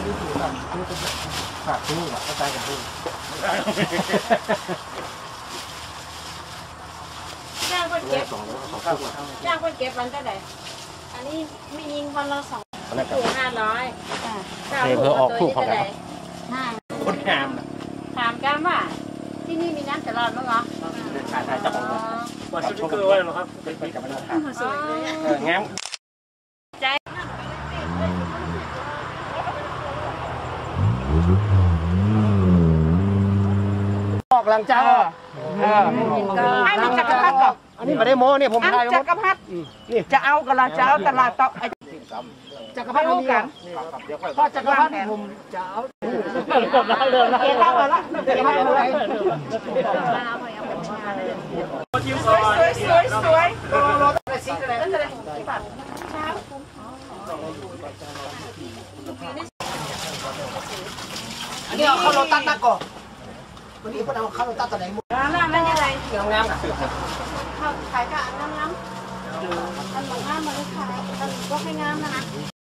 ดูถูกกันดูเป็นฝากลูกอ่ะกระจายกับลูกจ้างคนเก็บจ้างคนเก็บวันเท่าไหร่อันนี้ไม่ยิงวันละ2ถูก500 เพื่อออกถูกของกันคนงามนะถามกันว่าที่นี่มีน้ำตลอดมั้งเหรอถ่ายจับของว่าชุดเกลือไว้หรอครับเป็นกับมันสวยเลยงามใจออกหลังจ้าอันนี้จักรพรรดิก่อนอันนี้มาได้โม้เนี่ยผมถ่ายจักรพรรดินี่จะเอากันละจะเอาตลาดต่อจักรพรรดิมีกันพอจักรพรรดิผมจะเอาเริ่มแล้วละจักรพรรดิอะไรสวยอันนี้เขาโรตัสนักก่อนวันนี้พวกเราเขาโรตัสตัวไหนหมดมันยังไงงามขายกับน้ำอันหลงงามมาเลยขายอันก็ให้งามนะ